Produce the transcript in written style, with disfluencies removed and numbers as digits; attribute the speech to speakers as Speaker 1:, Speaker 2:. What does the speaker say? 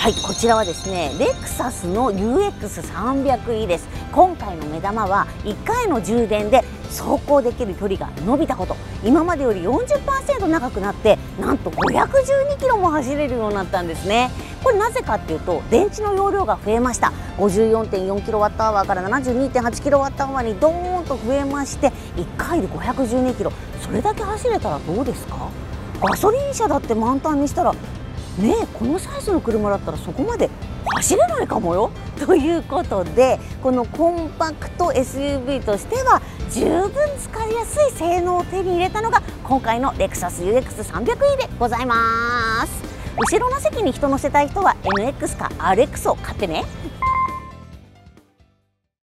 Speaker 1: はい、こちらはですね、レクサスの UX300E です。今回の目玉は1回の充電で走行できる距離が伸びたこと。今までより 40% 長くなって、なんと512キロも走れるようになったんですね。これなぜかっていうと、電池の容量が増えました。 54.4kWh から 72.8kWh にドーンと増えまして、1回で512キロ、それだけ走れたらどうですか？ガソリン車だって満タンにしたらねえ、このサイズの車だったらそこまで走れないかもよ。ということで、このコンパクト SUV としては十分使いやすい性能を手に入れたのが今回のレクサス UX300E でございます。後ろの席に人乗せたい人は NX か RX を買ってね。